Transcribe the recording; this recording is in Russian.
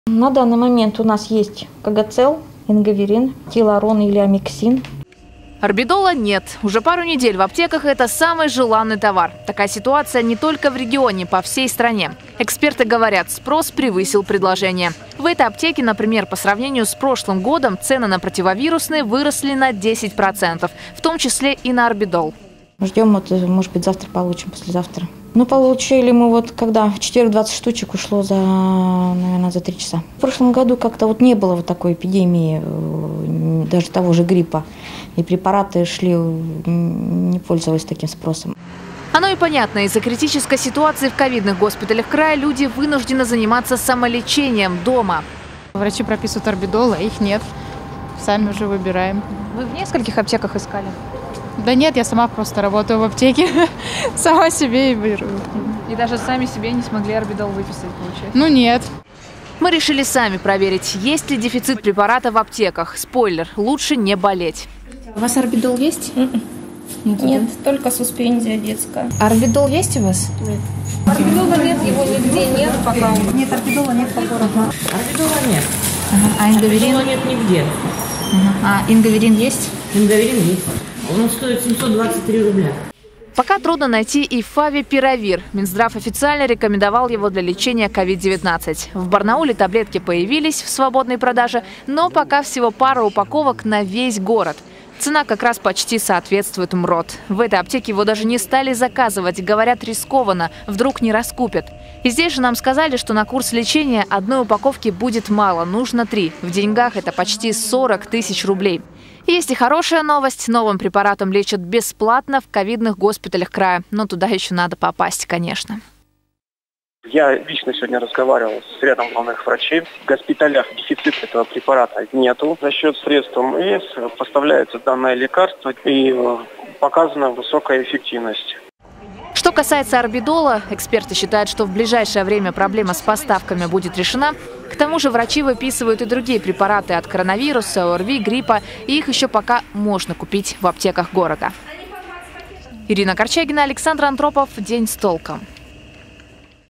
На данный момент у нас есть Когоцел, Ингаверин, Тиларон или Амиксин. Орбидола нет. Уже пару недель в аптеках это самый желанный товар. Такая ситуация не только в регионе, по всей стране. Эксперты говорят, спрос превысил предложение. В этой аптеке, например, по сравнению с прошлым годом цены на противовирусные выросли на 10%, в том числе и на орбидол. Ждем, может быть, завтра получим, послезавтра. Ну, получили мы когда в четверг 20 штучек ушло наверное, за 3 часа. В прошлом году как-то не было такой эпидемии, даже того же гриппа. И препараты не пользовались таким спросом. Оно и понятно, из-за критической ситуации в ковидных госпиталях края люди вынуждены заниматься самолечением дома. Врачи прописывают орбидол, а их нет. Сами уже выбираем. Вы в нескольких аптеках искали? Да нет, я сама просто работаю в аптеке. Сама себе и беру. И даже сами себе не смогли орбидол выписать, получается? Ну нет. Мы решили сами проверить, есть ли дефицит препарата в аптеках. Спойлер, лучше не болеть. У вас орбидол есть? Нет, только суспензия детская. Орбидол есть у вас? Нет. Орбидола нет, его нигде нет пока. Нет, орбидола нет по городу. Орбидола нет. А ингаверин? Орбидола нет нигде. А ингаверин есть? Ингаверин есть. Он стоит 723 рубля. Пока трудно найти и фавипиравир. Минздрав официально рекомендовал его для лечения COVID-19. В Барнауле таблетки появились в свободной продаже, но пока всего пара упаковок на весь город. Цена как раз почти соответствует МРОТ. В этой аптеке его даже не стали заказывать. Говорят, рискованно, вдруг не раскупят. И здесь же нам сказали, что на курс лечения одной упаковки будет мало, нужно 3. В деньгах это почти 40 тысяч рублей. Есть и хорошая новость. Новым препаратом лечат бесплатно в ковидных госпиталях края. Но туда еще надо попасть, конечно. Я лично сегодня разговаривал с рядом главных врачей. В госпиталях дефицита этого препарата нету. За счет средств МС поставляется данное лекарство и показана высокая эффективность. Что касается орбидола, эксперты считают, что в ближайшее время проблема с поставками будет решена. К тому же врачи выписывают и другие препараты от коронавируса, ОРВИ, гриппа, и их еще пока можно купить в аптеках города. Ирина Корчагина, Александр Антропов. День с толком.